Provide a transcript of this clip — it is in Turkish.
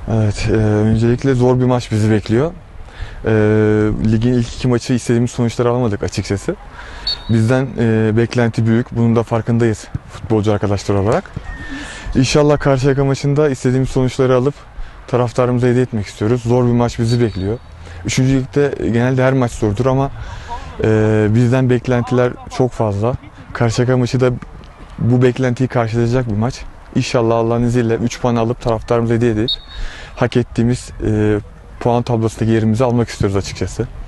Evet, öncelikle zor bir maç bizi bekliyor. E, Ligin ilk iki maçı istediğimiz sonuçları alamadık açıkçası. Bizden beklenti büyük, bunun da farkındayız futbolcu arkadaşlar olarak. İnşallah Karşıyaka maçında istediğimiz sonuçları alıp taraftarımıza hediye etmek istiyoruz. Zor bir maç bizi bekliyor. Üçüncü ligde genelde her maç zordur ama bizden beklentiler çok fazla. Karşıyaka maçı da bu beklentiyi karşılayacak bir maç. İnşallah Allah'ın izniyle 3 puan alıp taraftarımıza hediye edip hak ettiğimiz puan tablosundaki yerimizi almak istiyoruz açıkçası.